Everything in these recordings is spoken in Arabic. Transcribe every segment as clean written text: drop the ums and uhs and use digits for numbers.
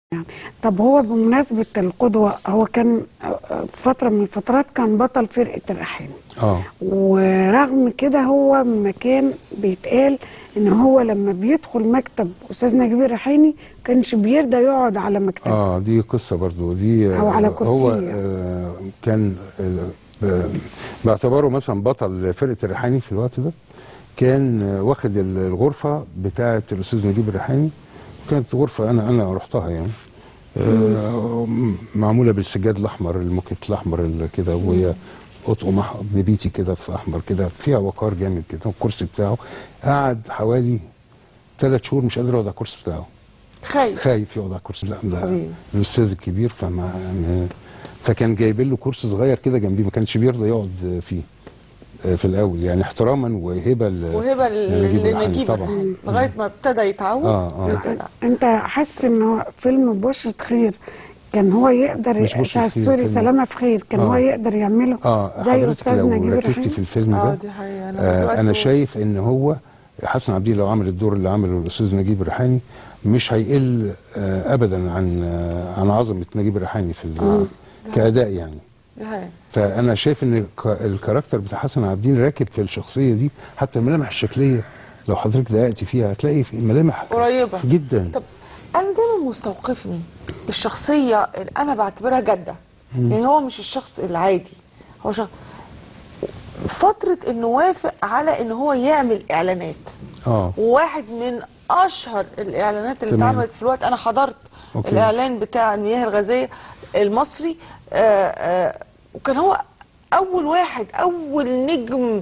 يعني. طب هو بمناسبة القدوة، هو كان فترة من الفترات كان بطل فرقة الريحاني. ورغم كده هو ما كان بيتقال ان هو لما بيدخل مكتب استاذ نجيب الريحاني كانش بيرضى يقعد على مكتبه. دي قصة برضو دي. او على كرسيه. هو كان باعتباره مثلا بطل فرقة الريحاني في الوقت ده، كان واخد الغرفة بتاعة الاستاذ نجيب الريحاني. كانت غرفة انا رحتها يعني، معموله بالسجاد الاحمر الموكيت الاحمر كده، وهي قطقم نبيتي كده في احمر كده، فيها وقار جامد كده. الكرسي بتاعه قعد حوالي 3 شهور مش قادر يقعد على الكرسي بتاعه، خايف يقعد على الكرسي. لا ده الاستاذ الكبير، فكان جايب له كرسي صغير كده جنبيه، ما كانش بيرضى يقعد فيه في الاول يعني، احتراما وهبه لنجيب طبعا، لغايه ما ابتدى يتعود. انت حاسس ان هو فيلم بشرة خير كان هو يقدر، سوري سلامة في خير، كان هو يقدر يعمله زي استاذ نجيب الريحاني؟ ركزتي في الفيلم ده دي حقيقة. انا شايف ان هو حسن عبد الله لو عمل الدور اللي عمله الاستاذ نجيب الريحاني مش هيقل ابدا عن عظمه نجيب الريحاني في كاداء يعني. فانا شايف ان الكاركتر بتاع حسن عابدين راكب في الشخصيه دي، حتى الملامح الشكليه لو حضرتك دققتي فيها هتلاقي في ملامح قريبه جدا. طب انا دايما مستوقفني الشخصيه اللي انا بعتبرها جاده، يعني هو مش الشخص العادي، هو فتره انه وافق على ان هو يعمل اعلانات. وواحد من اشهر الاعلانات اللي اتعملت في الوقت، انا حضرت الاعلان بتاع المياه الغازيه المصري، وكان هو اول نجم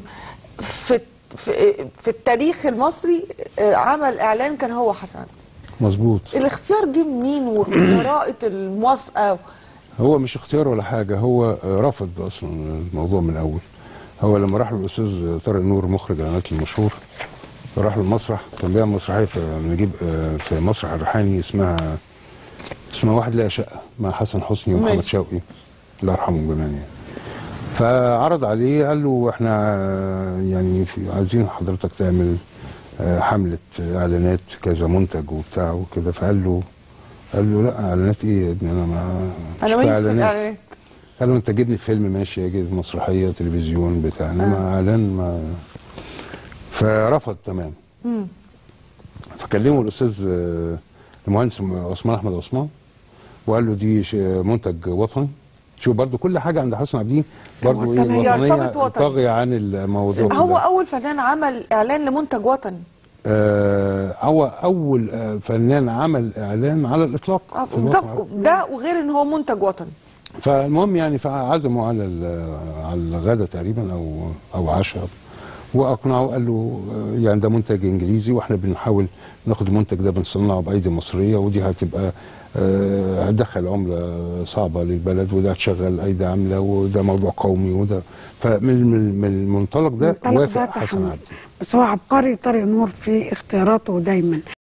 في التاريخ المصري عمل اعلان، كان هو حسن عبدين. مظبوط. الاختيار جه منين وجراءة الموافقه؟ هو مش اختيار ولا حاجه، هو رفض اصلا الموضوع من الاول. هو لما راح له الاستاذ طارق نور مخرج اعلانات المشهور، راح له المسرح، كان بيعمل مسرحيه في مسرح الريحاني اسمها واحد لقى شقه مع حسن حسني ومحمد شوقي الله يرحمهم جميعا يعني. فعرض عليه قال له احنا يعني عايزين حضرتك تعمل حمله اعلانات كذا منتج وبتاع وكده. فقال له لا، اعلانات ايه يا ابني، انا ماليش في الاعلانات. قال له انت جيبني فيلم ماشي، اجيب مسرحيه تلفزيون بتاع، انما اعلان ما. فرفض تمام. فكلمه الاستاذ المهندس عثمان احمد عثمان وقال له دي منتج وطني. شوف برضو كل حاجه عند حسن عبدين برضو وطنيه طاغيه عن الموضوع. هو اول فنان عمل اعلان لمنتج وطني. هو اول فنان عمل اعلان على الاطلاق ده، وغير ان هو منتج وطني. فالمهم يعني فعزموا على الغدا تقريبا او عشاء، واقنعه. قال له يعني ده منتج انجليزي واحنا بنحاول ناخد المنتج ده بنصنعه بايدي مصريه، ودي هتبقى هتدخل عمله صعبه للبلد، وده هتشغل ايدي عامله، وده موضوع قومي، وده فمن المنطلق ده وافق حسن عبدين. بس هو عبقري طارق نور في اختياراته دايما.